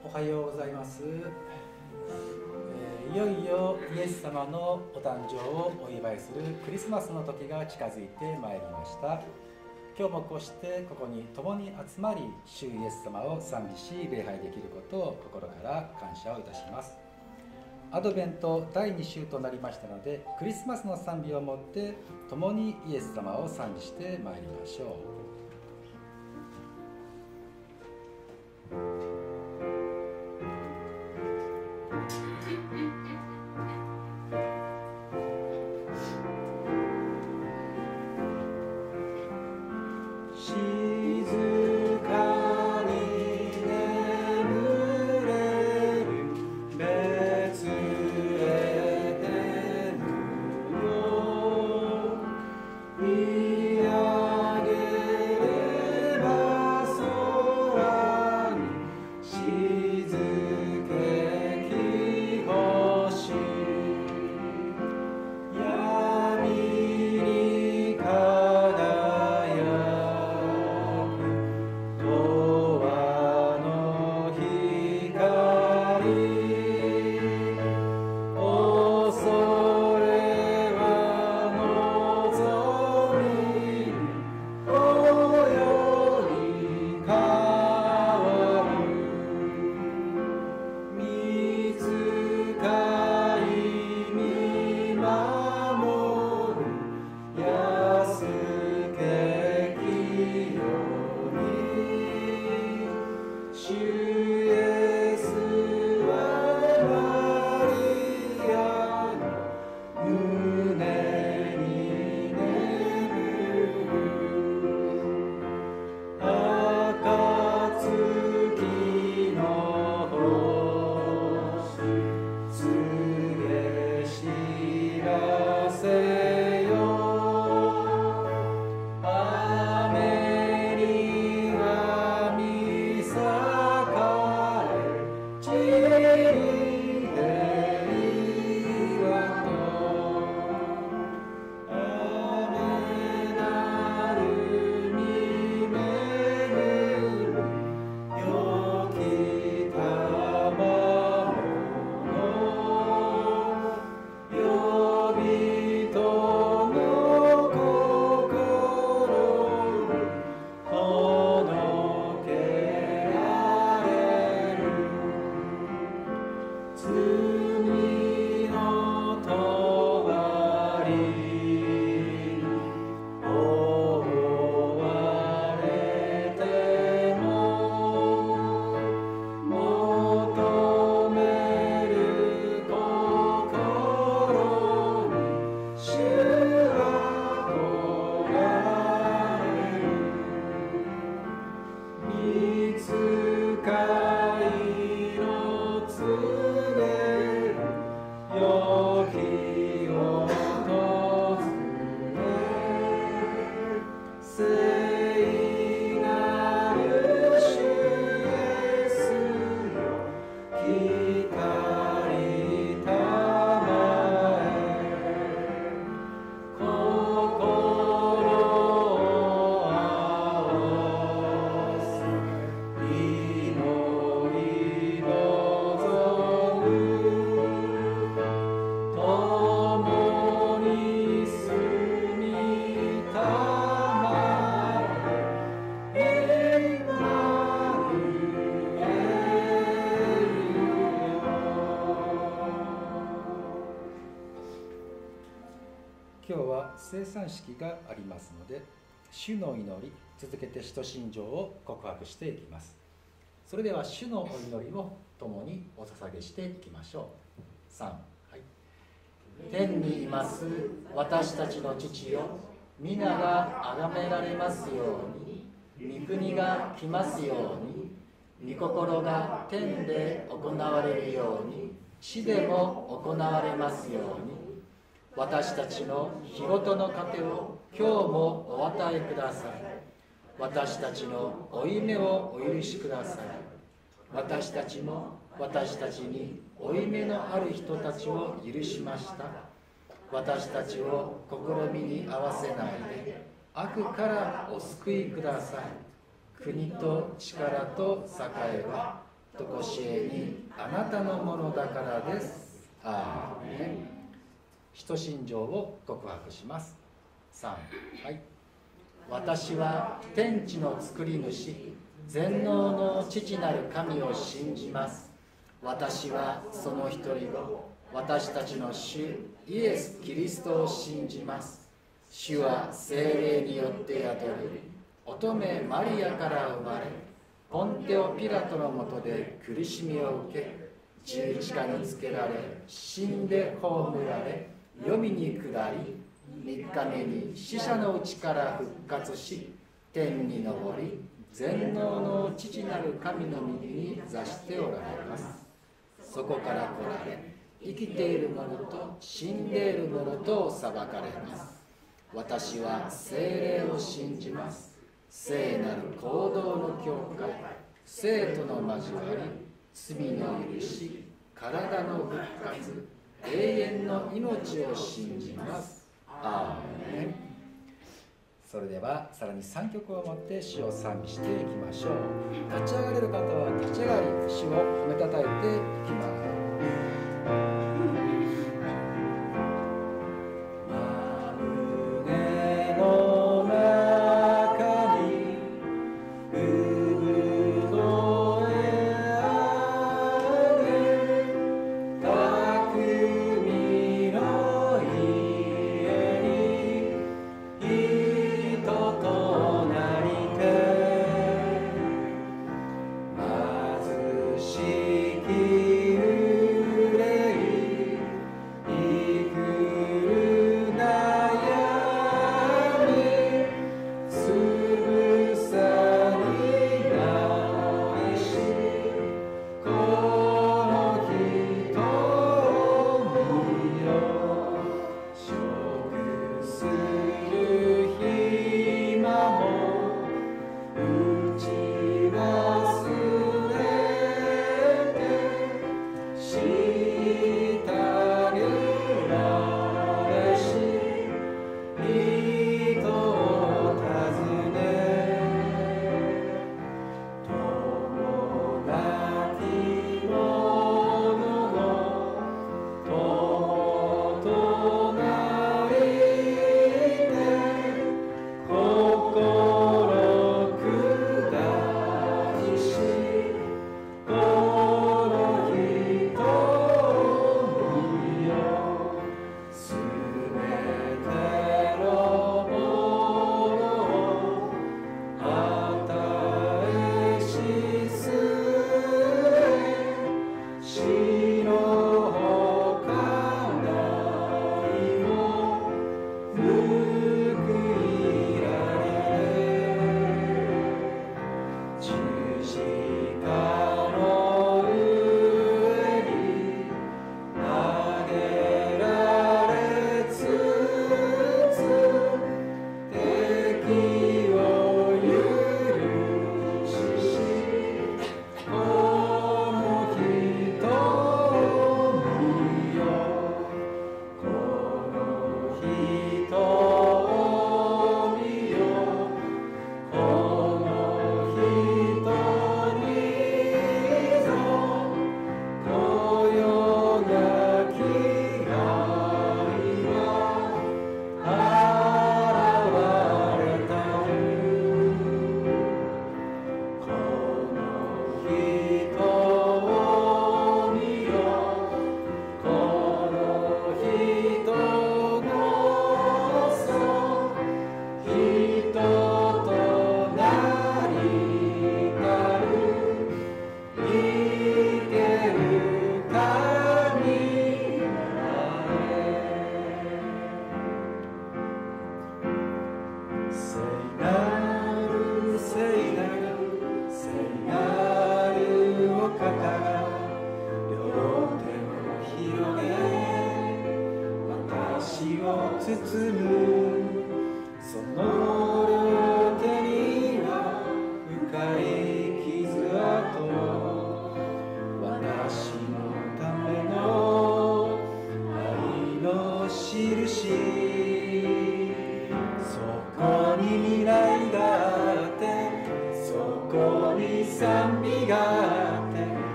おはようございます。いよいよイエス様のお誕生をお祝いするクリスマスの時が近づいてまいりました。今日もこうしてここに共に集まり、主イエス様を賛美し礼拝できることを心から感謝をいたします。アドベント第2週となりましたので、クリスマスの賛美をもって共にイエス様を賛美してまいりましょう。聖餐式がありますので、主の祈り、続けて使徒信条を告白していきます。それでは主のお祈りを共にお捧げしていきましょう。3、はい、天にいます私たちの父よ、皆が崇められますように、御国が来ますように、御心が天で行われるように地でも行われますように、私たちの日ごとの糧を今日もお与えください。私たちの負い目をお許しください。私たちも私たちに負い目のある人たちを許しました。私たちを試みに合わせないで悪からお救いください。国と力と栄はとこしえにあなたのものだからです。アーメン。使徒信条を告白します。3、はい。私は天地の作り主、全能の父なる神を信じます。私はその一人を、私たちの主イエス・キリストを信じます。主は聖霊によって宿り、乙女マリアから生まれ、ポンテオ・ピラトのもとで苦しみを受け、十字架につけられ、死んで葬られ、黄泉に下り、3日目に死者のうちから復活し、天に昇り、全能の父なる神の右に座しておられます。そこから来られ、生きている者と死んでいる者と裁かれます。私は聖霊を信じます。聖なる行動の教会、生との交わり、罪の許し、体の復活、永遠の命を信じます。アーメン。それではさらに3曲をもって主を賛美していきましょう。立ち上がれる方は立ち上がり、主を褒めたたえていきます。 賛美があって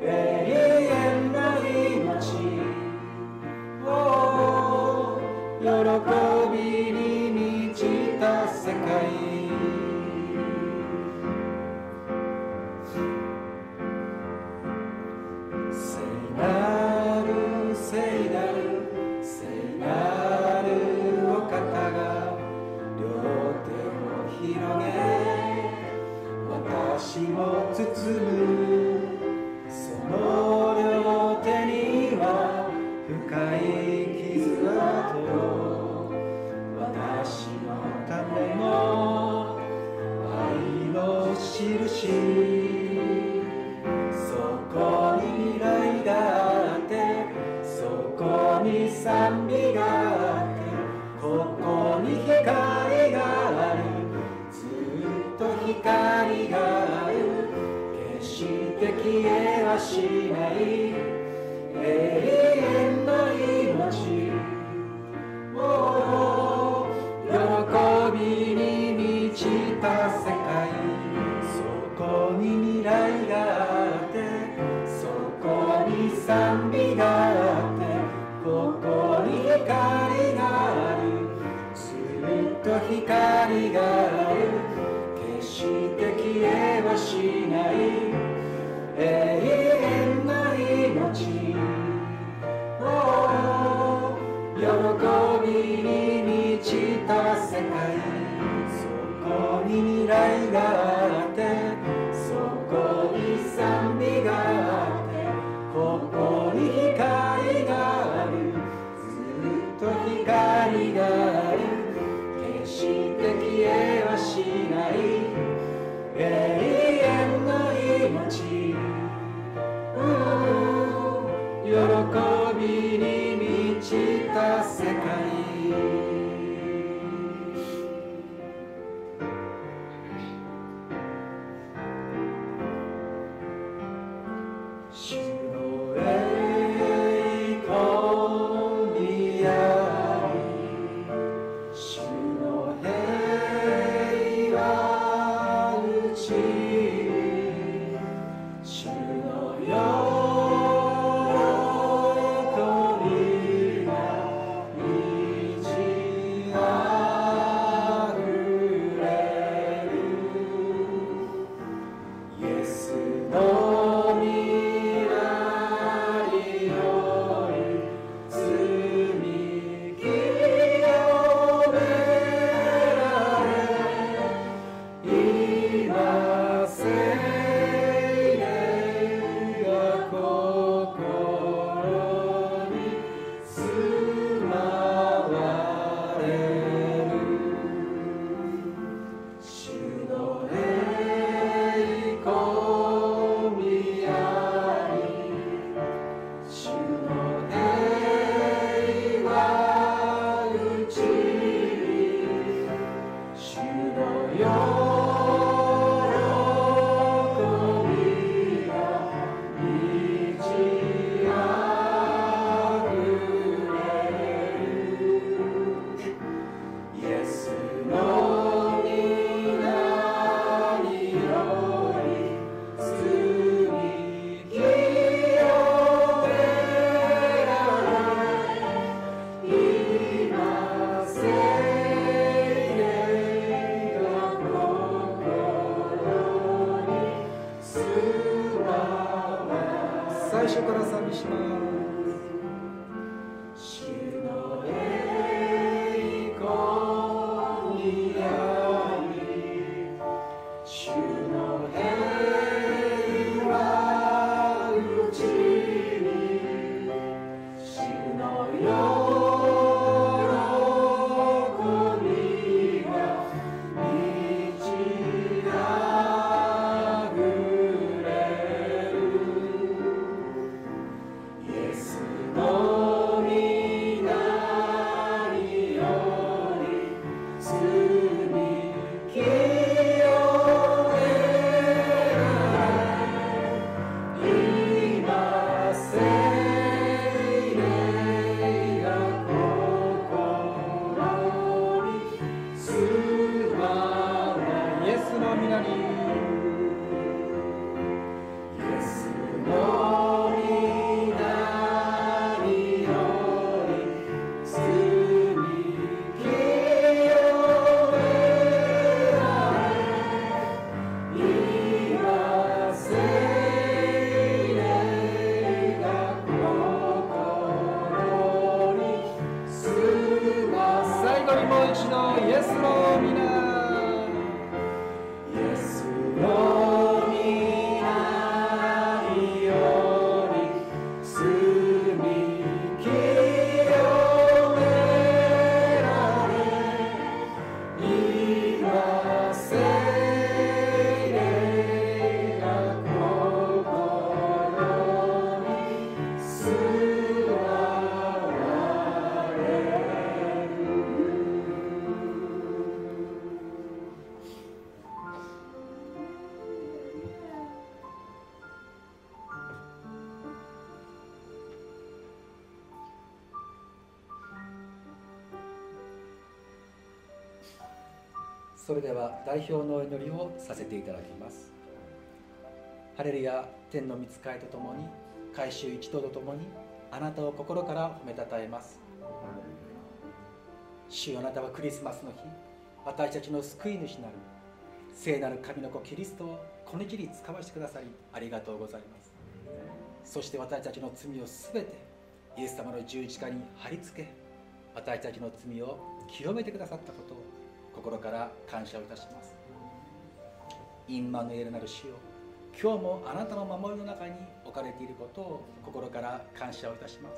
「 主のイエスの皆、イエスの皆により罪清められ、今聖霊が心に住まわれる。それでは代表のお祈りをさせていただきます。ハレルヤ、天の御使いとともに改宗一同とともにあなたを心から褒めたたえます。主よ、あなたはクリスマスの日、私たちの救い主なる聖なる神の子キリストをこの地に使わせてくださりありがとうございます。そして私たちの罪をすべてイエス様の十字架に貼り付け、私たちの罪を清めてくださったことを心から感謝をいたします。インマヌエルなる主よ、今日もあなたの守りの中に置かれていることを心から感謝をいたします。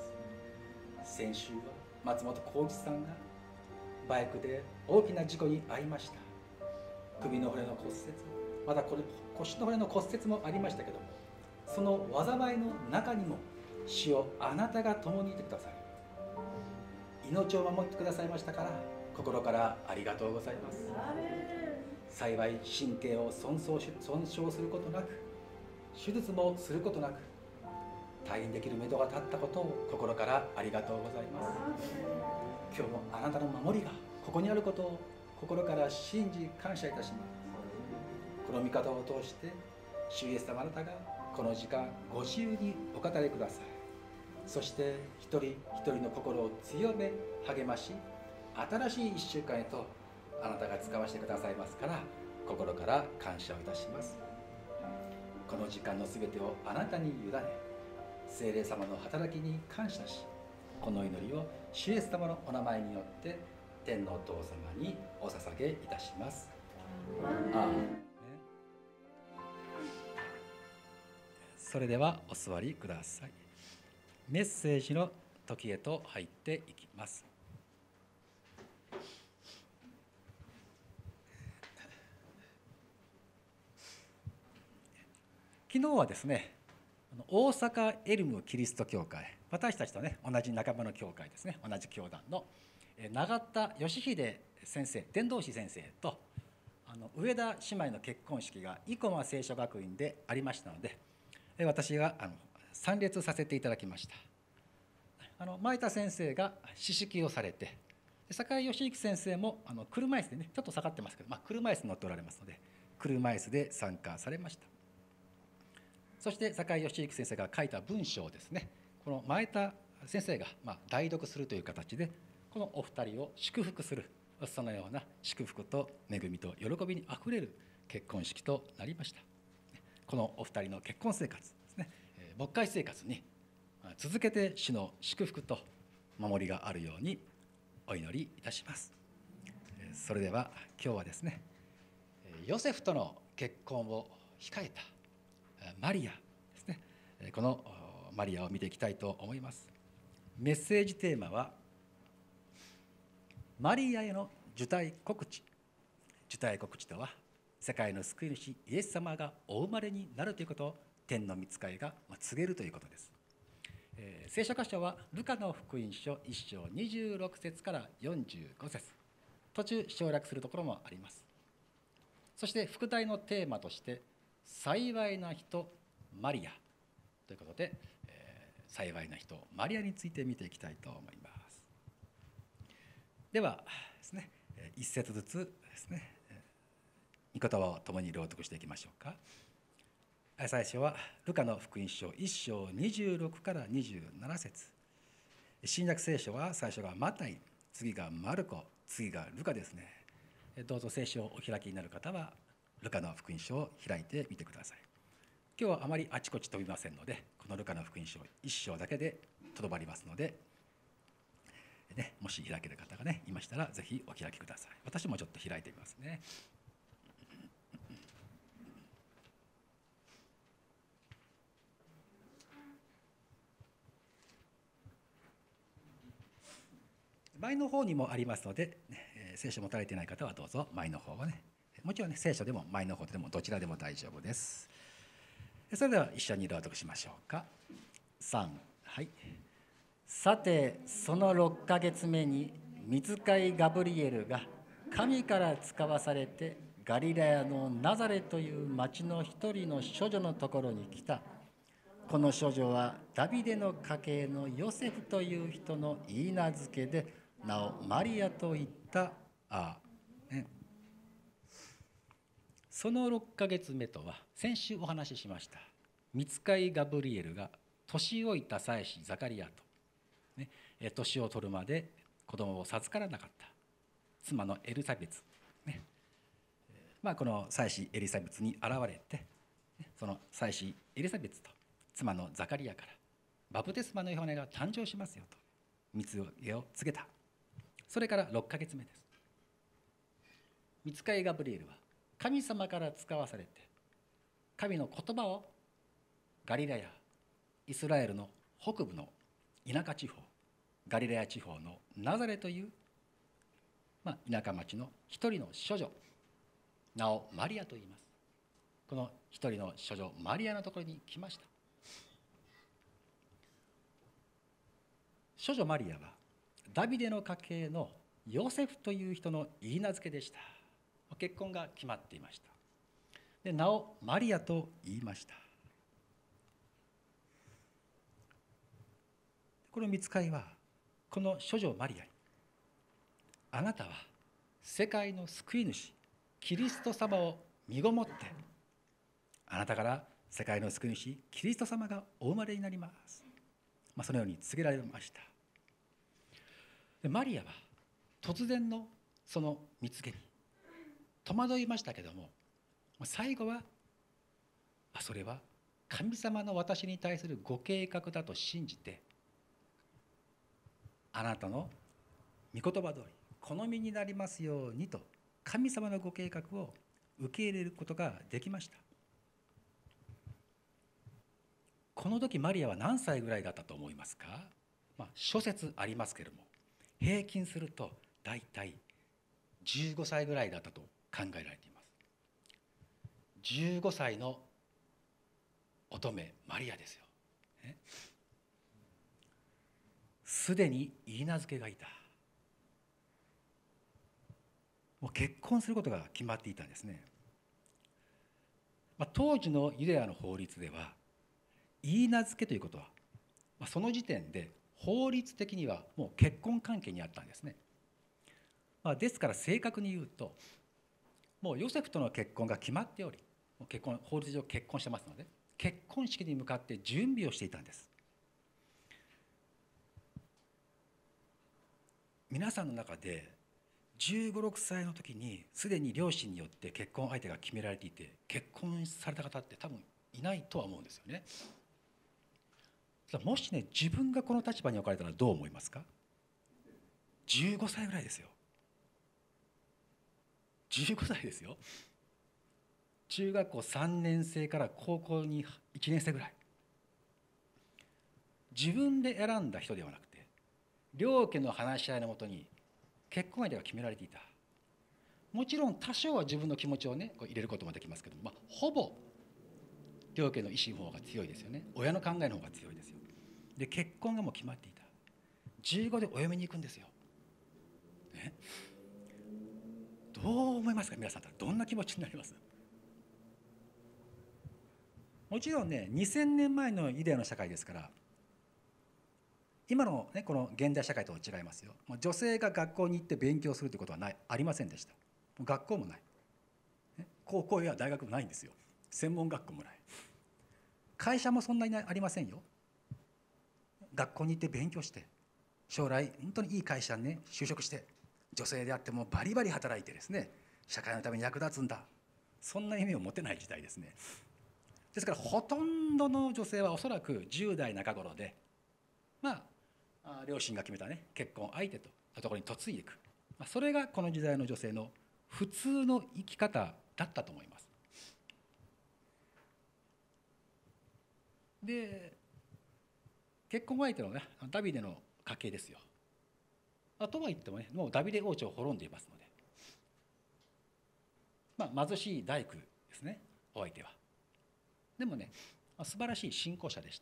先週は松本浩一さんがバイクで大きな事故に遭いました。首の骨の骨折、また腰の骨の骨折もありましたけども、その災いの中にも主よ、あなたが共にいてください、命を守ってくださいましたから、心からありがとうございます。幸い神経を損傷することなく、手術もすることなく退院できるめどが立ったことを心からありがとうございます。今日もあなたの守りがここにあることを心から信じ感謝いたします。この御方を通して主イエス様、あなたがこの時間ご自由にお語りください。そして一人一人の心を強め励まし、新しい1週間へとあなたが使わせてくださいますから、心から感謝をいたします。この時間のすべてをあなたに委ね、聖霊様の働きに感謝し、この祈りを主イエス様のお名前によって天のお父様にお捧げいたします。アーメン。それではお座りください。メッセージの時へと入っていきます。昨日はですね、大阪エルムキリスト教会、私たちとね同じ仲間の教会ですね、同じ教団の永田義秀先生、伝道師先生と上田姉妹の結婚式が生駒聖書学院でありましたので、私が参列させていただきました。前田先生が司式をされて、坂井義之先生も車椅子でね、ちょっと下がってますけど、車椅子に乗っておられますので車椅子で参加されました。そして坂井義之先生が書いた文章をですね、この前田先生が代読するという形で、このお二人を祝福する、そのような祝福と恵みと喜びにあふれる結婚式となりました。このお二人の結婚生活ですね、牧会生活に続けて主の祝福と守りがあるようにお祈りいたします。それでは今日はですね、ヨセフとの結婚を控えたマリアですね、このマリアを見ていきたいと思います。メッセージテーマはマリアへの受胎告知。受胎告知とは世界の救い主イエス様がお生まれになるということを天の御使いが告げるということです。聖書箇所はルカの福音書1章26節から45節、途中省略するところもあります。そして副題のテーマとして幸いな人マリアということで、幸いな人マリアについて見ていきたいと思います。ではですね、一節ずつですね、御言葉を共に朗読していきましょうか。最初はルカの福音書1章26から27節。新約聖書は最初がマタイ、次がマルコ、次がルカですね。どうぞ聖書をお開きになる方はルカの福音書を開いてみてください。今日はあまりあちこち飛びませんので、このルカの福音書1章だけでとどまりますので、 ね、もし開ける方がねいましたらぜひお開きください。私もちょっと開いてみますね。前の方にもありますので、聖書を持たれていない方はどうぞ前の方をね、もちろんね聖書でも前の方でもどちらでも大丈夫です。それでは一緒に朗読しましょうか。3、はい。さてその6ヶ月目に御使いガブリエルが神から使わされてガリラヤのナザレという町の一人の処女のところに来た。この処女はダビデの家系のヨセフという人の言い名付けで名をマリアと言った。その6ヶ月目とは先週お話ししました御使いガブリエルが年老いた祭司ザカリアと、年を取るまで子供を授からなかった妻のエリザベツ、この祭司エリザベツに現れて、その祭司エリザベツと妻のザカリアからバプテスマのヨハネが誕生しますよと蜜げを告げた。それから6ヶ月目です。御使いガブリエルは神様から使わされて神の言葉をガリラヤ、イスラエルの北部の田舎地方、ガリラヤ地方のナザレという、田舎町の一人の処女、名をマリアと言います。この一人の処女マリアのところに来ました。処女マリアはダビデの家系のヨセフという人の言い名付けでした。結婚が決まっていました。で、名をマリアと言いました。この御使いはこの処女マリアに、あなたは世界の救い主キリスト様を身ごもって、あなたから世界の救い主キリスト様がお生まれになります。そのように告げられました。で、マリアは突然のその見つけに戸惑いましたけども、最後はそれは神様の私に対するご計画だと信じて、あなたの御言葉通り好みになりますようにと神様のご計画を受け入れることができました。この時マリアは何歳ぐらいだったと思いますか？諸説ありますけれども、平均すると大体15歳ぐらいだったと考えられています。15歳の乙女マリアですよ。すでに言い名付けがいた。もう結婚することが決まっていたんですね。当時のユダヤの法律では言い名付けということは、その時点で法律的にはもう結婚関係にあったんですね。ですから正確に言うと、もうヨセフとの結婚が決まっており、法律上結婚してますので、結婚式に向かって準備をしていたんです。皆さんの中で15、6歳の時にすでに両親によって結婚相手が決められていて結婚された方って多分いないとは思うんですよね。もしね、自分がこの立場に置かれたらどう思いますか？15歳ぐらいですよ。15歳ですよ。中学校3年生から高校に1年生ぐらい。自分で選んだ人ではなくて、両家の話し合いのもとに結婚相手が決められていた。もちろん多少は自分の気持ちをね入れることもできますけど、ほぼ両家の意思の方が強いですよね。親の考えの方が強いですよ。で、結婚がもう決まっていた。15でお嫁に行くんですよ、ね、どう思いますか？皆さんどんな気持ちになります？もちろんね、2000年前のユダヤの社会ですから、今の、この現代社会とは違いますよ。女性が学校に行って勉強するということはありませんでした。学校もない、高校や大学もないんですよ。専門学校もない。会社もそんなにありませんよ。学校に行って勉強して、将来本当にいい会社にね就職して、女性であってもバリバリ働いてですね、社会のために役立つんだ、そんな夢を持てない時代ですね。ですからほとんどの女性はおそらく10代中頃で、 両親が決めたね結婚相手とところに嫁いでいく、それがこの時代の女性の普通の生き方だったと思います。で結婚相手のねダビデの家系ですよ。とは言ってもねもうダビデ王朝を滅んでいますので、貧しい大工ですねお相手は。でもね、素晴らしい信仰者でした。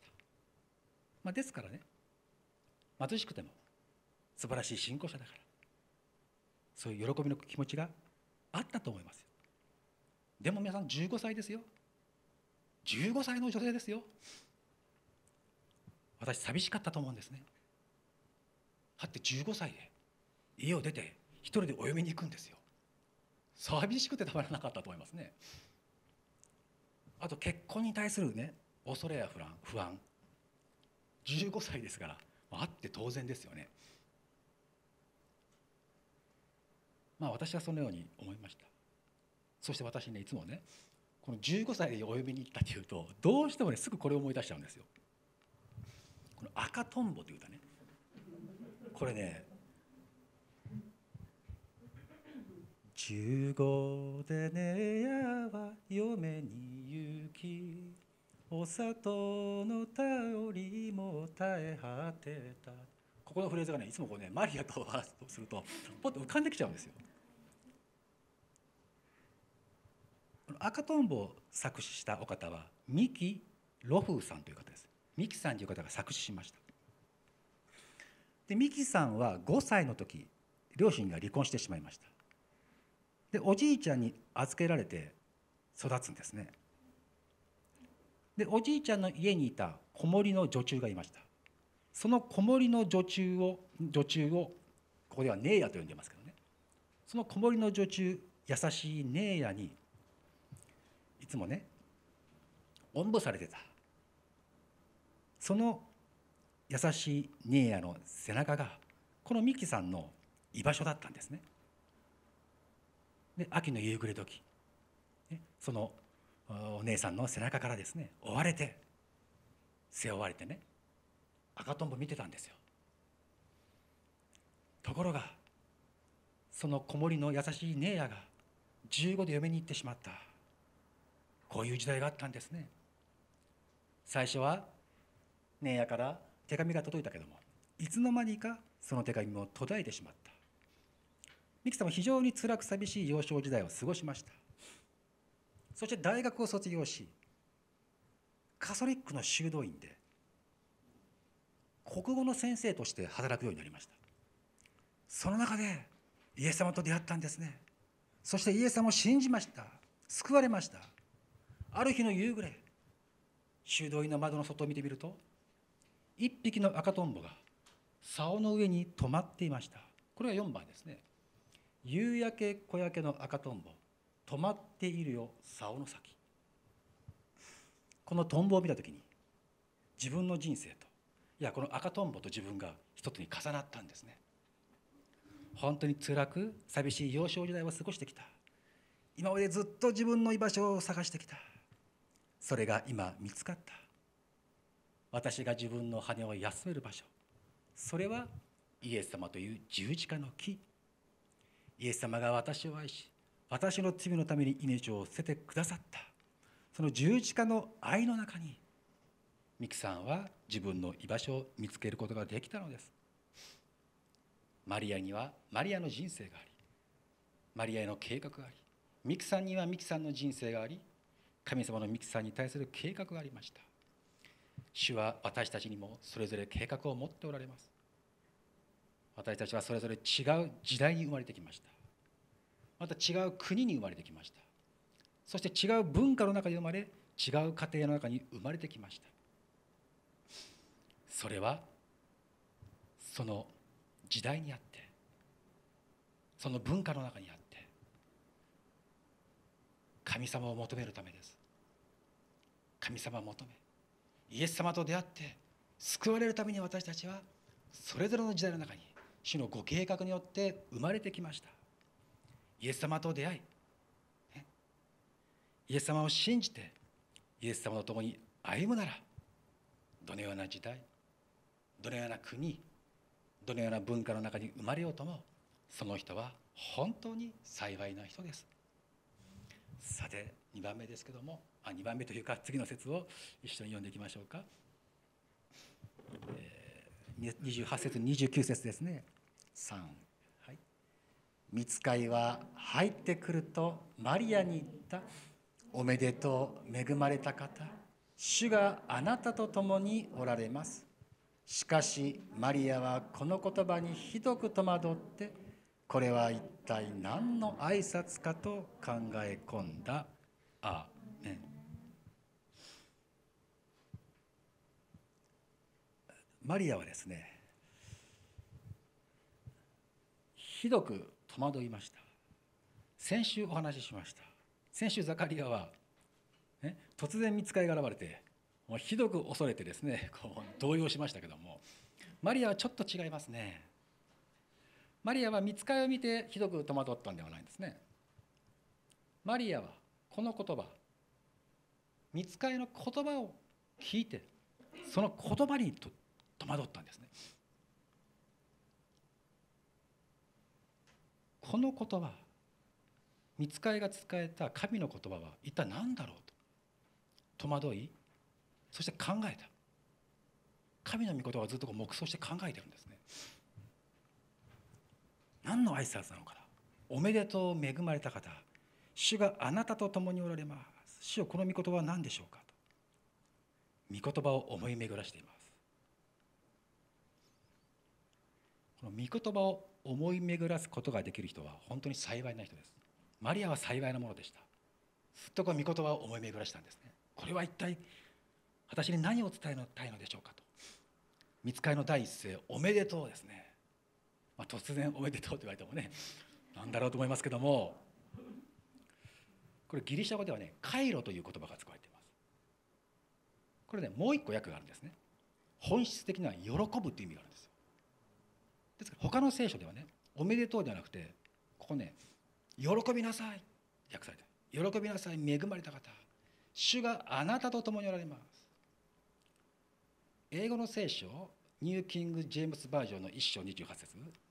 ですからね貧しくても素晴らしい信仰者だからそういう喜びの気持ちがあったと思いますよ。でも皆さん15歳ですよ。15歳の女性ですよ。私寂しかったと思うんですね。だって15歳で家を出て一人でお嫁に行くんですよ。寂しくてたまらなかったと思いますね。あと結婚に対するね恐れや不安、15歳ですからあって当然ですよね。私はそのように思いました。そして私ねいつもねこの15歳でお嫁に行ったというとどうしてもねすぐこれを思い出しちゃうんですよ。この赤とんぼという歌ね、これね15でねやは嫁に行きお里の頼りも絶え果てた。ここのフレーズがねいつもこうねマリアとするとポッと浮かんできちゃうんですよ。赤とんぼを作詞したお方は三木露風さんという方です。三木さんという方が作詞しました。で三木さんは5歳の時両親が離婚してしまいました。でおじいちゃんに預けられて育つんですね。でおじいちゃんの家にいた子守の女中がいました。その子守の女中をここではネーヤと呼んでますけどね、その子守の女中優しいネーヤにいつもねおんぶされてた。その優しいネーヤの背中がこのミキさんの居場所だったんですね。で秋の夕暮れ時、そのお姉さんの背中からですね追われて背負われてね赤とんぼ見てたんですよ。ところがその子守の優しいネーヤが15で嫁に行ってしまった。こういう時代があったんですね。最初はネーヤから手紙が届いたけどもいつの間にかその手紙も途絶えてしまった。ミキさんは非常に辛く寂しい幼少時代を過ごしました。そして大学を卒業しカトリックの修道院で国語の先生として働くようになりました。その中でイエス様と出会ったんですね。そしてイエス様を信じました。救われました。ある日の夕暮れ修道院の窓の外を見てみると一匹の赤とんぼが竿の上に止まっていました。これが4番ですね。夕焼け小焼けの赤とんぼ止まっているよ竿の先。このトンボを見たときに自分の人生とこの赤とんぼと自分が一つに重なったんですね。本当に辛く寂しい幼少時代を過ごしてきた。今までずっと自分の居場所を探してきた。それが今見つかった。私が自分の羽を休める場所、それはイエス様という十字架の木。イエス様が私を愛し私の罪のために命を捨ててくださった。その十字架の愛の中にミキさんは自分の居場所を見つけることができたのです。マリアにはマリアの人生がありマリアへの計画があり、ミキさんにはミキさんの人生があり、神様のミキさんに対する計画がありました。主は私たちにもそれぞれ計画を持っておられます。私たちはそれぞれ違う時代に生まれてきました。また違う国に生まれてきました。そして違う文化の中に生まれ、違う家庭の中に生まれてきました。それはその時代にあってその文化の中にあって神様を求めるためです。神様を求めイエス様と出会って救われるために私たちはそれぞれの時代の中に主のご計画によって生まれてきました。イエス様と出会い、イエス様を信じてイエス様と共に歩むならどのような時代、どのような国、 どのような文化の中に生まれようとも、その人は本当に幸いな人です。さて2番目ですけども、2番目というか次の説を一緒に読んでいきましょうか。28節29節ですね。3、はい、御使いは入ってくるとマリアに言った。おめでとう、恵まれた方、主があなたと共におられます。しかしマリアはこの言葉にひどく戸惑って、これは一体何の挨拶かと考え込んだ。アーメン。マリアはですね、ひどく戸惑いました。先週お話ししました。先週ザカリアは、突然御使いが現れて、もうひどく恐れてですね、動揺しましたけども、マリアはちょっと違いますね。マリアは御使いを見てひどく戸惑ったんではないんですね。マリアはこの言葉、御使いの言葉を聞いて、その言葉に戸惑ったんですね。この言葉、御使いが伝えた神の言葉は一体何だろうと戸惑い、そして考えた。神の御言葉をずっと黙想して考えてるんですね。何の挨拶なのかな。おめでとう、恵まれた方、主があなたと共におられます。主よ、この御言葉は何でしょうかと御言葉を思い巡らしています。この御言葉を思い巡らすことができる人は本当に幸いな人です。マリアは幸いなものでした。ずっとこの御言葉を思い巡らしたんですね。これは一体私に何を伝えたいのでしょうかと。御使いの第一声、おめでとうですね。突然おめでとうと言われてもね、なんだろうと思いますけども、これギリシャ語ではね、カイロという言葉が使われています。これね、もう一個訳があるんですね。本質的には喜ぶという意味があるんですよ。ですから他の聖書ではね、おめでとうではなくて、ここね、喜びなさい訳されている。喜びなさい、恵まれた方、主があなたと共におられます。英語の聖書、ニューキング・ジェームスバージョンの1章28節、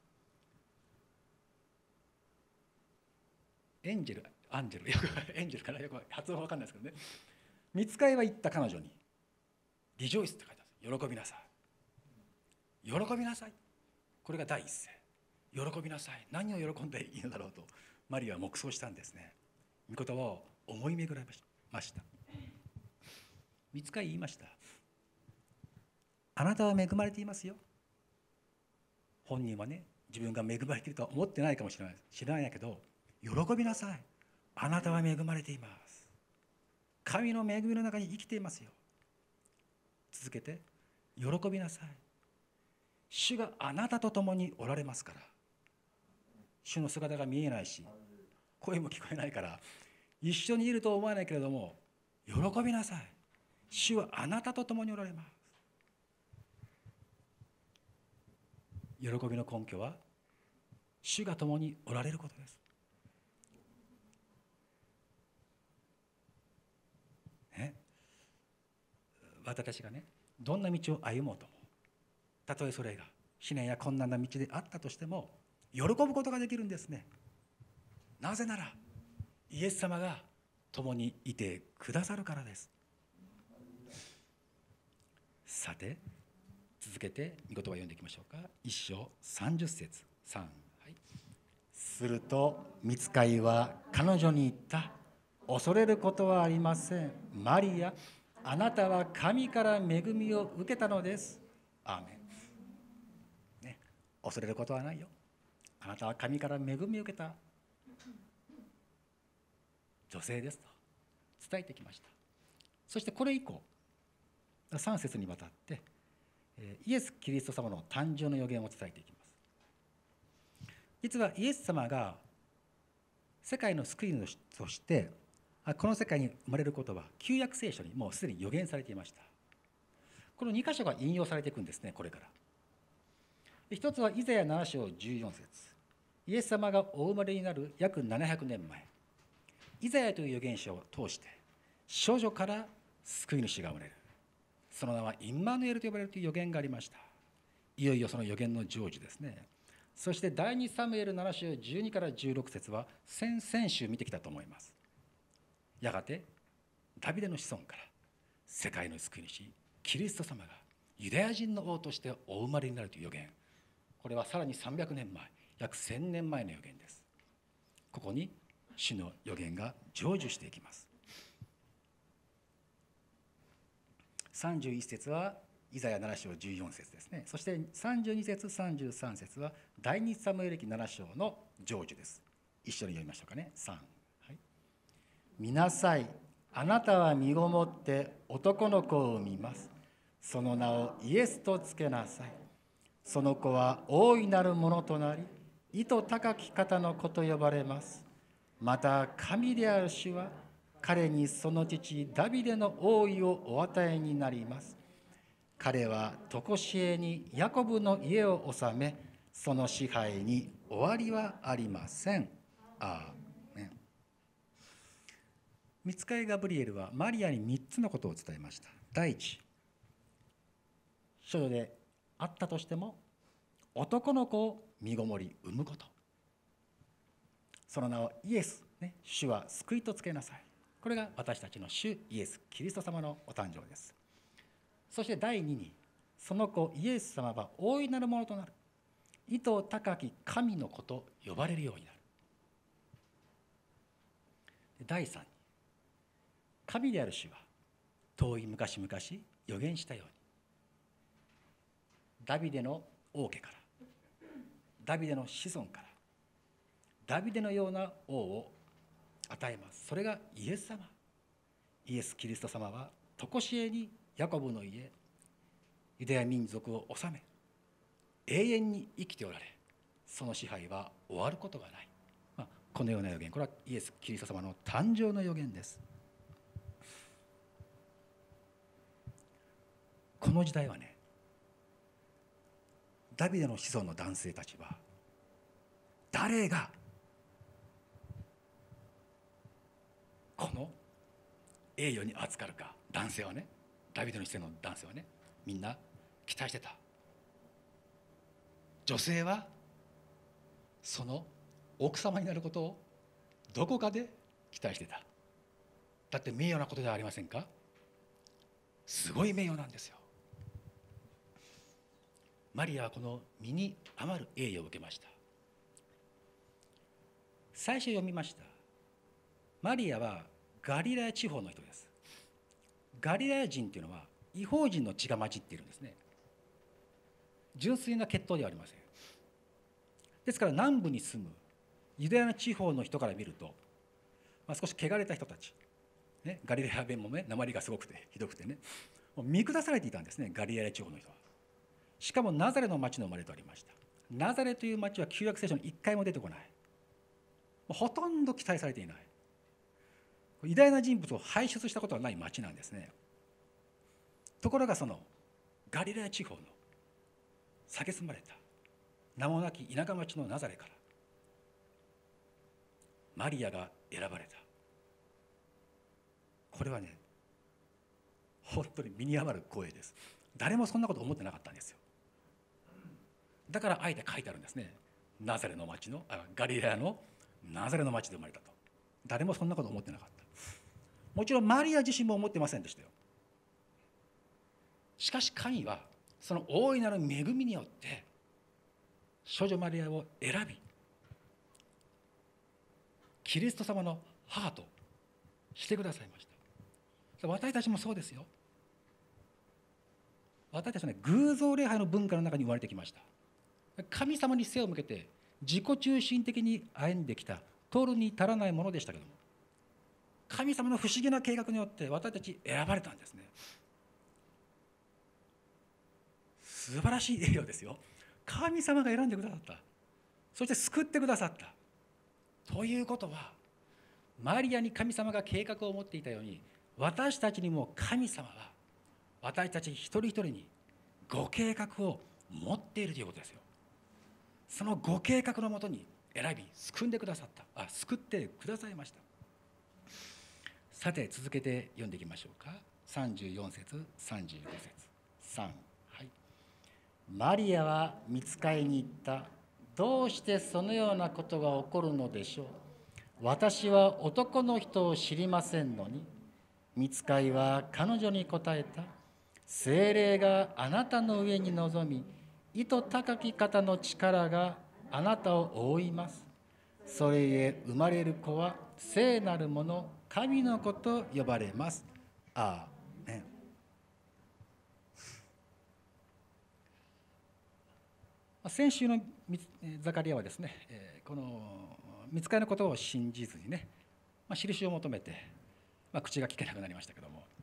エンジェルかな、よく発音は分かんないですけどね、御使いは言った彼女に、リジョイスって書いてあるんです。喜びなさい。喜びなさい。これが第一声。喜びなさい。何を喜んでいいのだろうと、マリアは黙想したんですね。御言葉を思い巡らました。御使い言いました。あなたは恵まれていますよ。本人はね、自分が恵まれているとは思ってないかもしれない。知らないけど、喜びなさい。あなたは恵まれています。神の恵みの中に生きていますよ。続けて、喜びなさい。主があなたと共におられますから。主の姿が見えないし、声も聞こえないから、一緒にいるとは思わないけれども、喜びなさい。主はあなたと共におられます。喜びの根拠は、主が共におられることです。私たちがね、どんな道を歩もうとも、たとえそれが試練や困難な道であったとしても、喜ぶことができるんですね。なぜなら、イエス様が共にいてくださるからです。さて、続けて御言葉を読んでいきましょうか。1章30節3、はい、すると御使いは彼女に言った。恐れることはありません。マリア、あなたは神から恵みを受けたのです。アーメン、ね、恐れることはないよ。あなたは神から恵みを受けた女性ですと伝えてきました。そしてこれ以降3節にわたってイエス・キリスト様の誕生の予言を伝えていきます。実はイエス様が世界の救い主としてこの世界に生まれることは旧約聖書にもうすでに予言されていました。この2箇所が引用されていくんですね。これから一つはイザヤ7章14節、イエス様がお生まれになる約700年前、イザヤという預言者を通して少女から救い主が生まれる、その名はインマヌエルと呼ばれるという預言がありました。 いよいよその預言の成就ですね。そして第2サムエル7章12から16節は先々週見てきたと思います。やがてダビデの子孫から世界の救い主キリスト様がユダヤ人の王としてお生まれになるという預言、これはさらに300年前、約1000年前の預言です。ここに主の預言が成就していきます。31節はイザヤ7章14節ですね。そして32節33節は第2サムエル記7章の成就です。一緒に読みましょうかね。3、はい、見なさい、あなたは身ごもって男の子を産みます。その名をイエスとつけなさい。その子は大いなるものとなり、意図高き方の子と呼ばれます。また神である主は彼にその父ダビデの王位をお与えになります。彼は常しえにヤコブの家を治め、その支配に終わりはありません。アーメン。御使いガブリエルはマリアに3つのことを伝えました。第一、処女であったとしても男の子を身ごもり産むこと、その名をイエス、ね、主は救いとつけなさい。これが私たちの主イエスキリスト様のお誕生です。そして第2に、その子イエス様は大いなるものとなる、意図高き神の子と呼ばれるようになる。第3に、神である主は遠い昔々預言したように、ダビデの王家からダビデの子孫からダビデのような王を与えます。それがイエス様、イエス・キリスト様は常しえにヤコブの家ユダヤ民族を治め、永遠に生きておられ、その支配は終わることがない、このような預言、これはイエス・キリスト様の誕生の預言です。この時代はね、ダビデの子孫の男性たちは誰がこの栄誉に扱うか、男性はね、ダビデの子孫の男性はね、みんな期待してた。女性はその奥様になることをどこかで期待してた。だって名誉なことではありませんか。すごい名誉なんですよ。マリアはこの身に余る栄誉を受けました。最初読みました。マリアはガリラヤ地方の人です。ガリラヤ人というのは異邦人の血が混じっているんですね。純粋な血統ではありません。ですから南部に住むユダヤの地方の人から見ると、少し汚れた人たち、ね、ガリラヤ弁もね、訛りがすごくてひどくてね、もう見下されていたんですね、ガリラヤ地方の人は。しかもナザレの町の生まれとありました。ナザレという町は旧約聖書に一回も出てこない。ほとんど期待されていない。偉大な人物を輩出したことはない町なんですね。ところがそのガリラヤ地方の蔑まれた名もなき田舎町のナザレからマリアが選ばれた。これはね、本当に身に余る光栄です。誰もそんなこと思ってなかったんですよ。だからあえて書いてあるんですね。ナザレの町のガリラヤのナザレの町で生まれたと。誰もそんなこと思ってなかった。もちろんマリア自身も思ってませんでしたよ。しかし神はその大いなる恵みによって少女マリアを選び、キリスト様の母としてくださいました。私たちもそうですよ。私たちはね、偶像礼拝の文化の中に生まれてきました。神様に背を向けて自己中心的に歩んできた取るに足らないものでしたけども、神様の不思議な計画によって私たち選ばれたんですね。素晴らしい栄誉ですよ。神様が選んでくださった。そして救ってくださった。ということは、マリアに神様が計画を持っていたように、私たちにも神様は私たち一人一人にご計画を持っているということですよ。そのご計画のもとに選び救ってくださった。救ってくださいました。さて続けて読んでいきましょうか。34節35節3、はい。 マリアは御使いに言った。どうしてそのようなことが起こるのでしょう。私は男の人を知りませんのに。御使いは彼女に答えた。聖霊があなたの上に臨み、意図高き方の力があなたを覆います。それゆえ生まれる子は聖なるもの、神の子と呼ばれます。アーメン。先週のザカリアはですね、この御使いのことを信じずにね、印を求めて、口が聞けなくなりましたけども、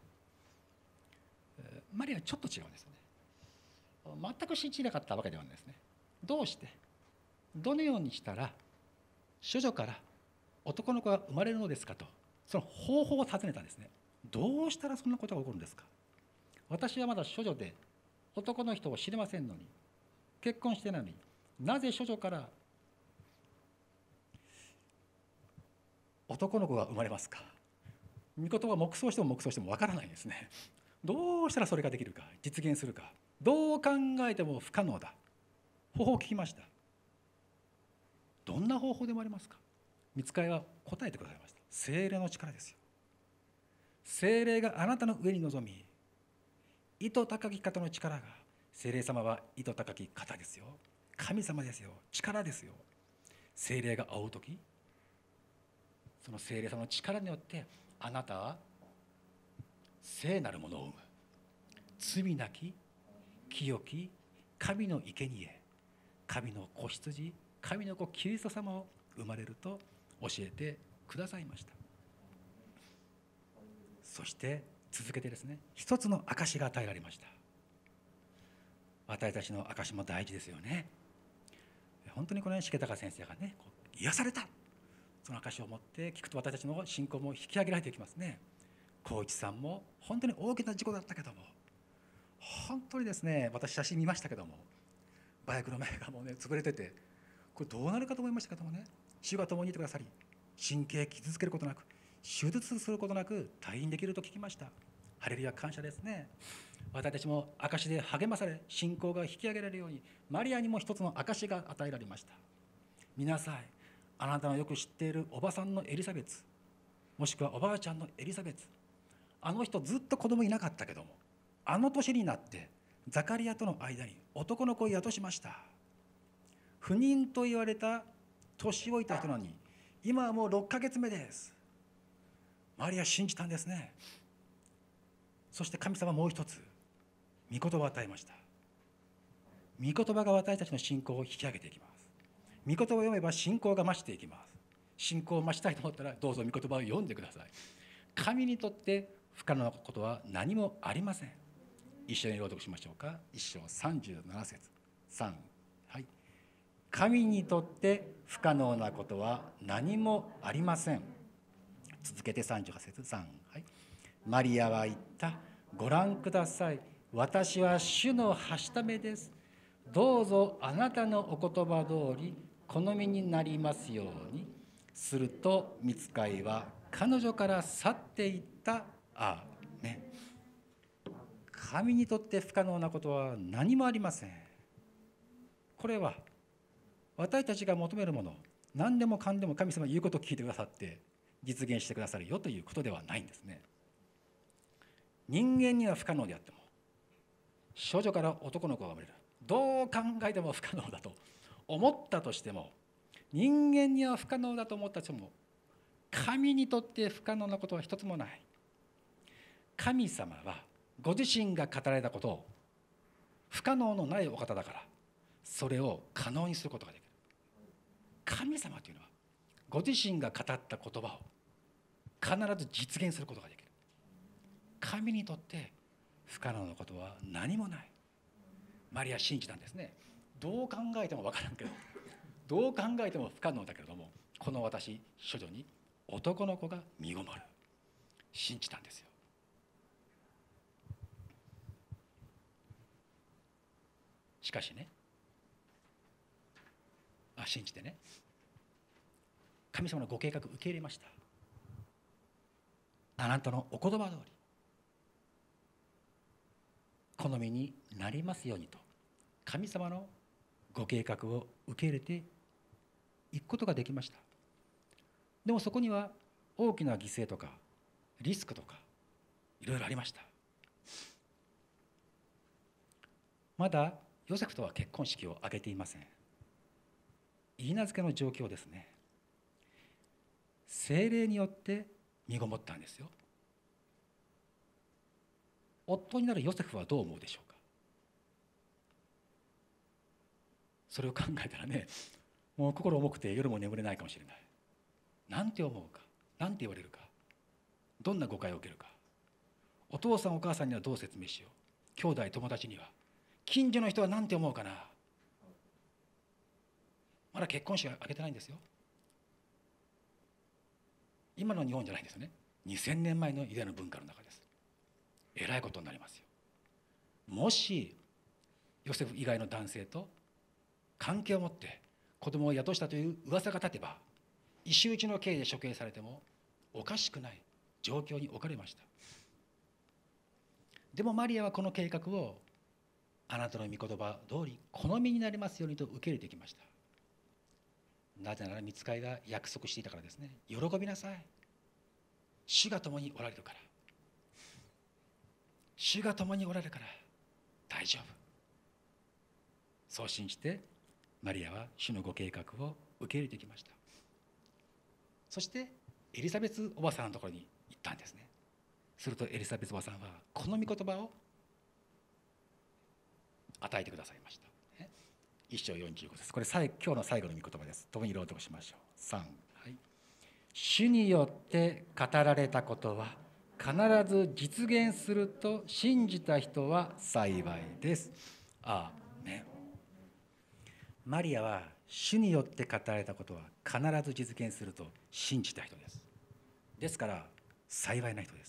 マリアはちょっと違うんですよね。全く信じなかったわけではないですね。どうして、どのようにしたら処女から男の子が生まれるのですかと、その方法を尋ねたんですね。どうしたらそんなことが起こるんですか。私はまだ処女で男の人を知りませんのに、結婚してないのに、なぜ処女から男の子が生まれますか。御言葉黙想しても黙想してもわからないですね。どうしたらそれができるか、実現するか、どう考えても不可能だ。方法を聞きました。どんな方法でもありますか。御使いは答えてくださいました。聖霊の力ですよ。聖霊があなたの上に臨み、意図高き方の力が、聖霊様は意図高き方ですよ。神様ですよ。力ですよ。聖霊が仰うとき、その聖霊様の力によってあなたは聖なるものを生む。罪なき清き神の生贄、神の子羊、神の子キリスト様を生まれると教えてくださいました。そして続けてですね、一つの証が与えられました。私たちの証も大事ですよね。本当にこのように重高先生がね、癒された、その証を持って聞くと私たちの信仰も引き上げられていきますね。光一さんも本当に大きな事故だったけども、本当にですね、私写真見ましたけども、バイクの前がもうね潰れてて、これどうなるかと思いましたけどもね、主が共にいてくださり、神経傷つけることなく、手術することなく退院できると聞きました。ハレルヤ、感謝ですね。私たちも証で励まされ、信仰が引き上げられるように、マリアにも一つの証が与えられました。見なさい、あなたのよく知っているおばさんのエリザベツ、もしくはおばあちゃんのエリザベツ、あの人ずっと子供いなかったけども、あの年になってザカリアとの間に男の子を宿しました。不妊と言われた年老いた人なのに、今はもう6ヶ月目です。マリア信じたんですね。そして神様もう一つ御言葉を与えました。御言葉が私たちの信仰を引き上げていきます。御言葉を読めば信仰が増していきます。信仰を増したいと思ったらどうぞ御言葉を読んでください。神にとって不可能なことは何もありません。一緒に朗読しましょうか。一章37節3、はい。神にとって不可能なことは何もありません。続けて38節3、はい。マリアは言った。ご覧ください。私は主のはしためです。どうぞあなたのお言葉通り好みになりますように。すると御使いは彼女から去っていった。アーメン。神にとって不可能なことは何もありません。これは私たちが求めるもの、何でもかんでも神様が言うことを聞いてくださって実現してくださるよということではないんですね。人間には不可能であっても、少女から男の子が生まれる、どう考えても不可能だと思ったとしても、人間には不可能だと思ったとしても、神にとって不可能なことは一つもない。神様はご自身が語られたことを不可能のないお方だから、それを可能にすることができる。神様というのはご自身が語った言葉を必ず実現することができる。神にとって不可能なことは何もない。マリア信じたんですね。どう考えても分からんけど、どう考えても不可能だけれども、この私処女に男の子が身ごもる、信じたんですよ。しかしね、信じてね、神様のご計画を受け入れました。あなたのお言葉通り好みになりますようにと神様のご計画を受け入れていくことができました。でもそこには大きな犠牲とかリスクとかいろいろありました。まだヨセフとは結婚式を挙げていません。許嫁の状況ですね。聖霊によって身ごもったんですよ。夫になるヨセフはどう思うでしょうか。それを考えたらね、もう心重くて夜も眠れないかもしれない。なんて思うか、なんて言われるか、どんな誤解を受けるか、お父さんお母さんにはどう説明しよう、兄弟友達には、近所の人はなんて思うかな。まだ結婚式は挙げてないんですよ。今の日本じゃないんですよね。2000年前のユダヤの文化の中です。えらいことになりますよ。もしヨセフ以外の男性と関係を持って子供を宿したという噂が立てば、石打ちの刑で処刑されてもおかしくない状況に置かれました。でもマリアはこの計画をあなたの御言葉通り好みになりますようにと受け入れてきました。なぜなら御使いが約束していたからですね。喜びなさい、主が共におられるから、主が共におられるから大丈夫、そう信じてマリアは主のご計画を受け入れてきました。そしてエリザベスおばさんのところに行ったんですね。するとエリザベスおばさんはこの御言葉を与えてくださいました。1章45節。これ今日の最後の御言葉です。共に朗読しましょう。3、はい、主によって語られたことは必ず実現すると信じた人は幸いです。アーメン。マリアは主によって語られたことは必ず実現すると信じた人です。ですから幸いな人です。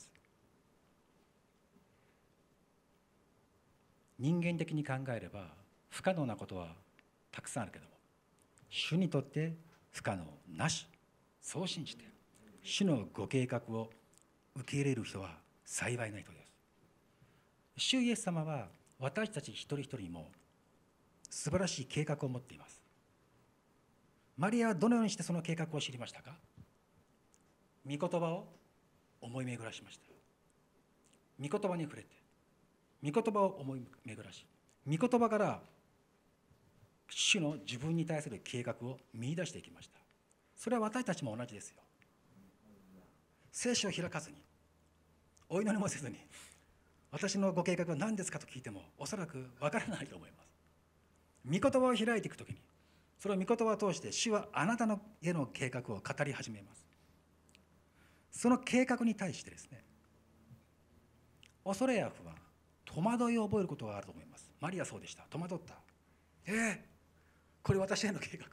人間的に考えれば不可能なことはたくさんあるけども、主にとって不可能なし、そう信じて主のご計画を受け入れる人は幸いな人です。主イエス様は私たち一人一人にも素晴らしい計画を持っています。マリアはどのようにしてその計画を知りましたか。御言葉を思い巡らしました。御言葉に触れて御言葉を思い巡らし、御言葉から主の自分に対する計画を見出していきました。それは私たちも同じですよ。聖書を開かずに、お祈りもせずに、私のご計画は何ですかと聞いてもおそらくわからないと思います。御言葉を開いていくときに、それを御言葉を通して主はあなたのへの計画を語り始めます。その計画に対してですね、恐れや不安、戸惑いを覚えることがあると思います。マリアそうでした。戸惑った。これ私への計画。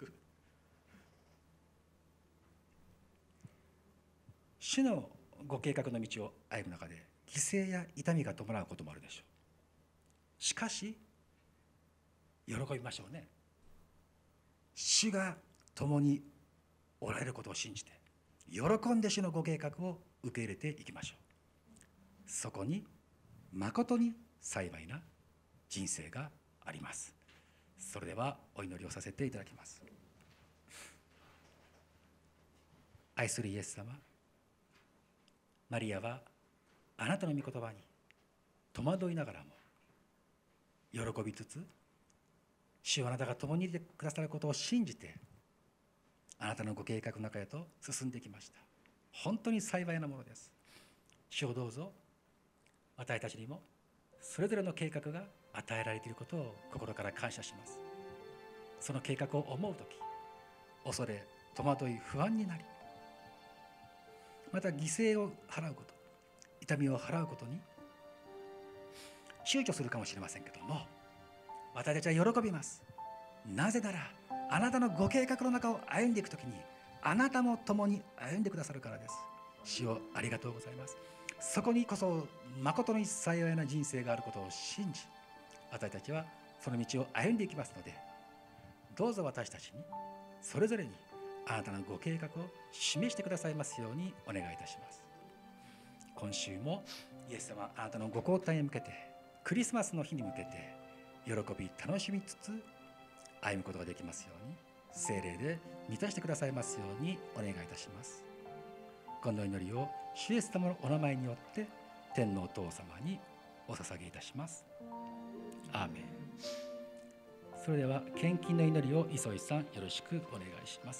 主のご計画の道を歩む中で犠牲や痛みが伴うこともあるでしょう。しかし喜びましょうね。主が共におられることを信じて喜んで主のご計画を受け入れていきましょう。そこに誠に幸いな人生があります。それではお祈りをさせていただきます。愛するイエス様、マリアはあなたの御言葉に戸惑いながらも喜びつつ、主はあなたが共にいてくださることを信じてあなたのご計画の中へと進んできました。本当に幸いなものです。主をどうぞ私たちにもそれぞれの計画が与えられていることを心から感謝します。その計画を思うとき、恐れ、戸惑い、不安になり、また犠牲を払うこと、痛みを払うことに躊躇するかもしれませんけども、私たちは喜びます。なぜならあなたのご計画の中を歩んでいくときにあなたも共に歩んでくださるからです。主をありがとうございます。そこにこそ誠に幸いな人生があることを信じ、私たちはその道を歩んでいきますので、どうぞ私たちにそれぞれにあなたのご計画を示してくださいますようにお願いいたします。今週もイエス様、あなたのご交代に向けて、クリスマスの日に向けて喜び楽しみつつ歩むことができますように、聖霊で満たしてくださいますようにお願いいたします。この祈りを主イエス様のお名前によって天皇お父様にお捧げいたします。アーメン。それでは献金の祈りを磯井さんよろしくお願いします。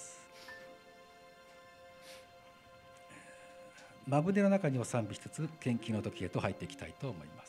まぶねの中にお賛美しつつ献金の時へと入っていきたいと思います。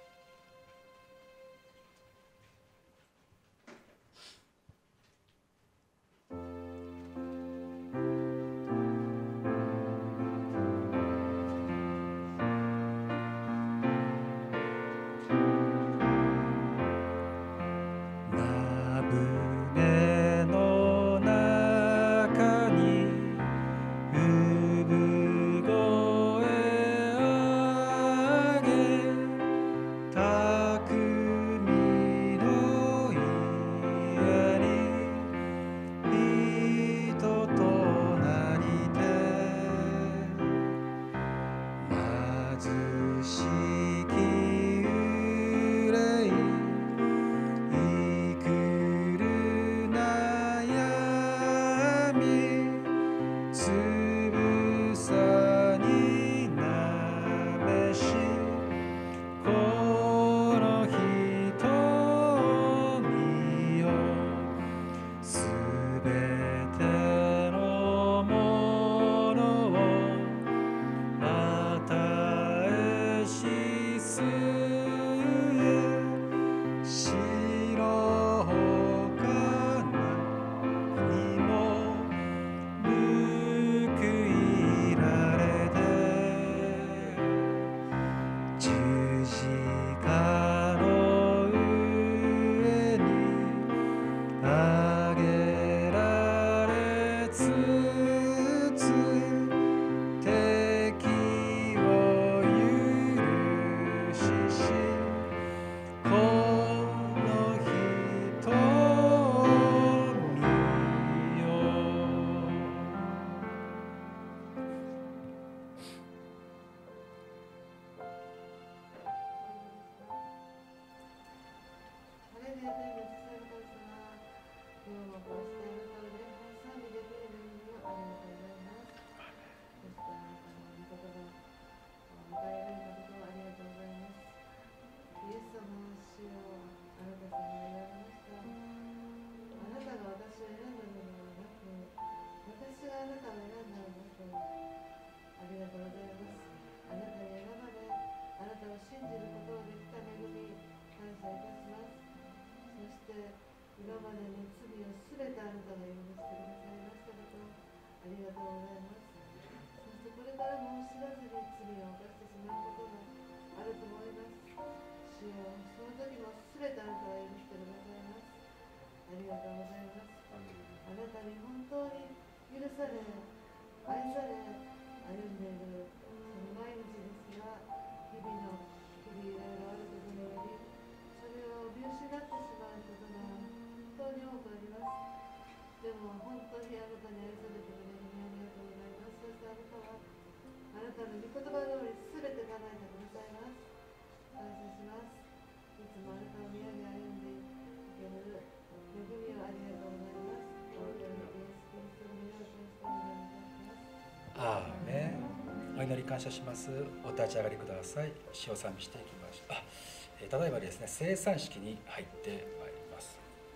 アーメン。お祈り感謝します。お立ち上がりください。主を賛美していきましょう。ただいまですね、聖餐式に入ってまいります。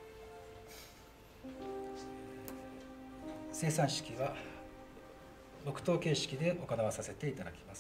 聖餐式は黙祷形式で行わさせていただきます。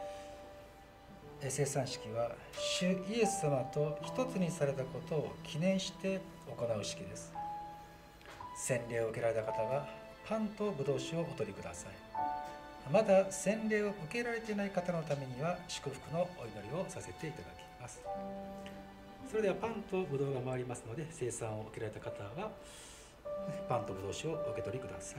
聖餐式は主イエス様と一つにされたことを記念して行う式です。洗礼を受けられた方はパンとブドウ酒をお取りください。まだ洗礼を受けられていない方のためには祝福のお祈りをさせていただきます。それではパンとブドウが回りますので、聖餐を受けられた方はパンとブドウ酒をお受け取りください。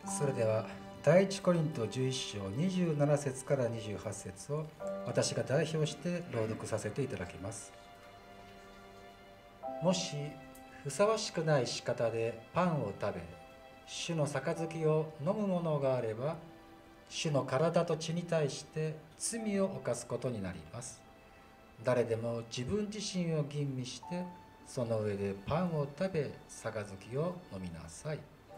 それでは第一コリント11章27節から28節を私が代表して朗読させていただきます。もしふさわしくない仕方でパンを食べ、主の杯を飲むものがあれば、主の体と血に対して罪を犯すことになります。誰でも自分自身を吟味して、その上でパンを食べ、杯を飲みなさい。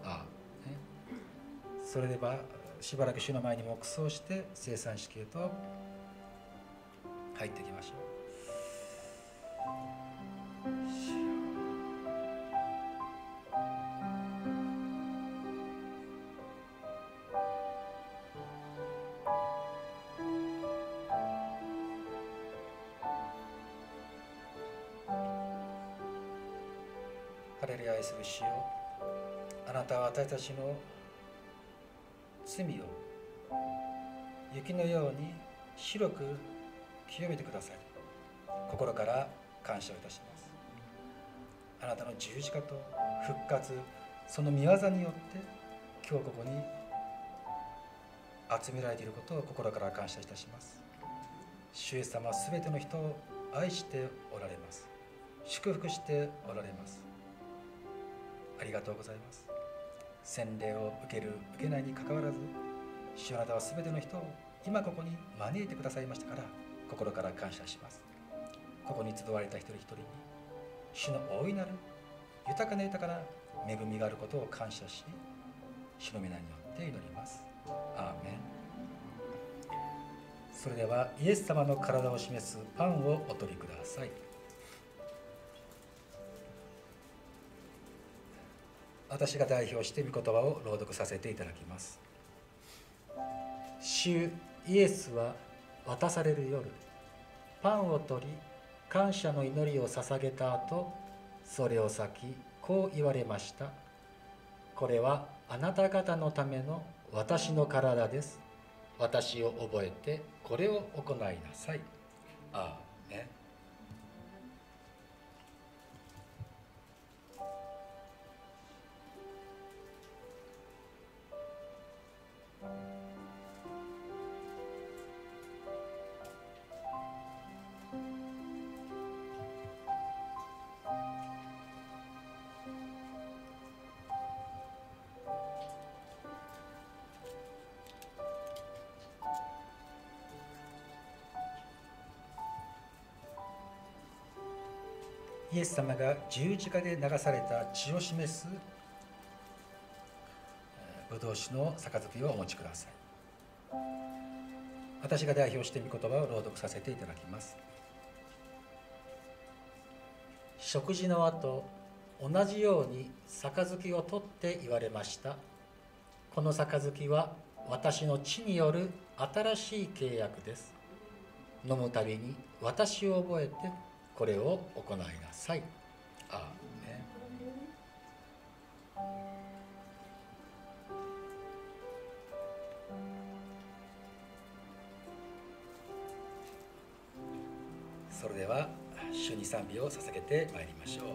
それではしばらく主の前に黙想して聖餐式へと入っていきましょう。ハレルヤ、愛する主よ、あなたは私たちの罪を雪のように白く清めてくださり、心から感謝をいたします。あなたの十字架と復活、その御業によって今日ここに集められていることを心から感謝いたします。主イエス様はすべての人を愛しておられます。祝福しておられます。ありがとうございます。洗礼を受ける受けないにかかわらず、主あなたはすべての人を今ここに招いてくださいましたから、心から感謝します。ここに集われた一人一人に主の大いなる豊かな恵みがあることを感謝し、主の皆によって祈ります。アーメン。それではイエス様の体を示すパンをお取りください。私が代表して御言葉を朗読させていただきます。主イエスは渡される夜、パンを取り感謝の祈りを捧げた後、それを裂きこう言われました。これはあなた方のための私の体です。私を覚えてこれを行いなさい。アーメン。イエス様が十字架で流された血を示すぶどう酒の杯をお持ちください。私が代表して御言葉を朗読させていただきます。食事の後、同じように杯を取って言われました。この杯は私の血による新しい契約です。飲むたびに私を覚えてこれを行いなさい。アーメン。それでは主に賛美を捧げてまいりましょう。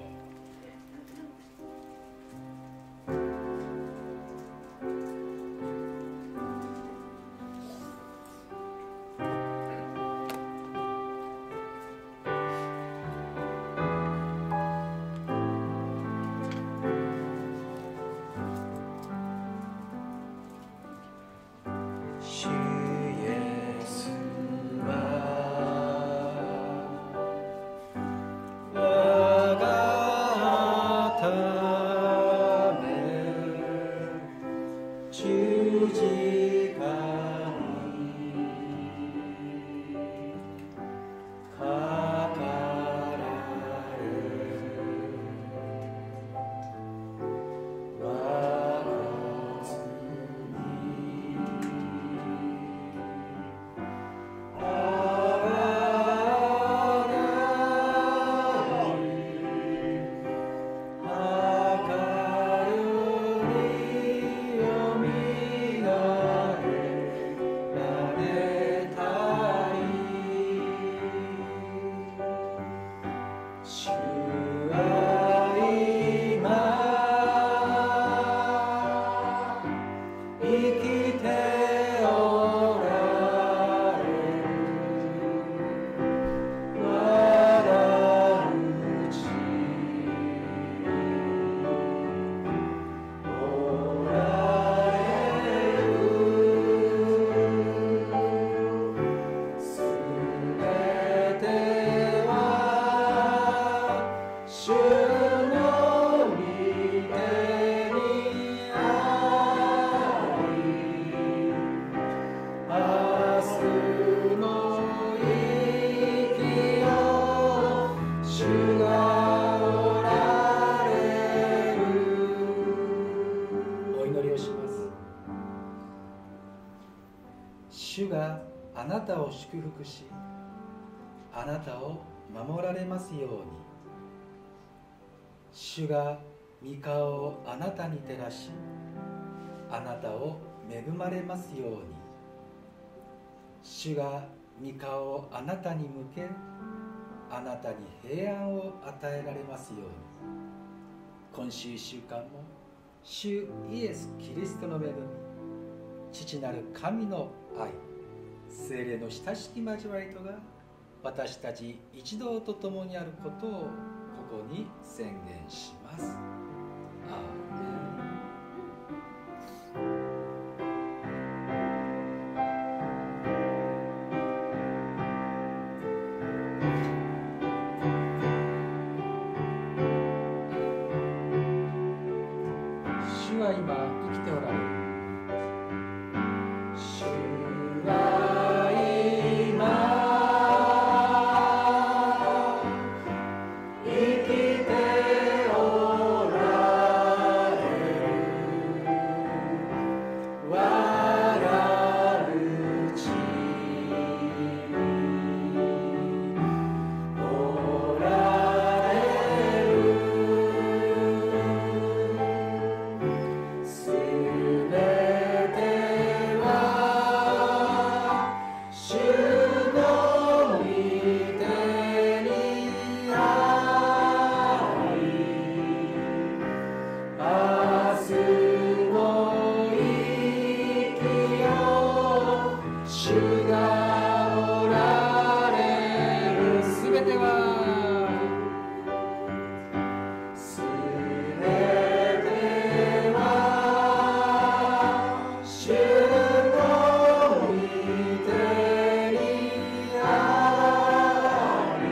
「 きておられる我がうちおられるすべては主の御手にあり明日も生きよう主がおられるお祈りをします主があなたを祝福しあなたを守られますように主が御顔をあなたに照らしあなたを恵まれますように主が御顔をあなたに向けあなたに平安を与えられますように今週1週間も主イエス・キリストの恵み父なる神の愛聖霊の親しき交わりとが私たち一同と共にあることをここに宣言します。アーメン。主は今生きておられる。主は今生きておられる我がうちおられるすべては主の御手にあり明日も生きよう主がおられるすべてはすべては主の御手にあり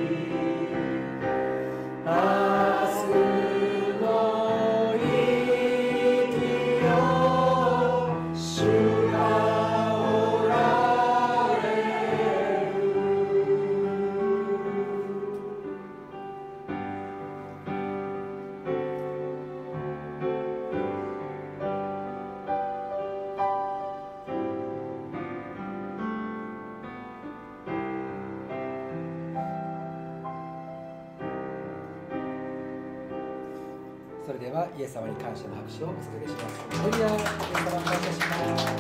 明日も生きよう主がおられるそれではイエス様に感謝の拍手をお捧げします。ハレルヤ、イエス様を感謝します。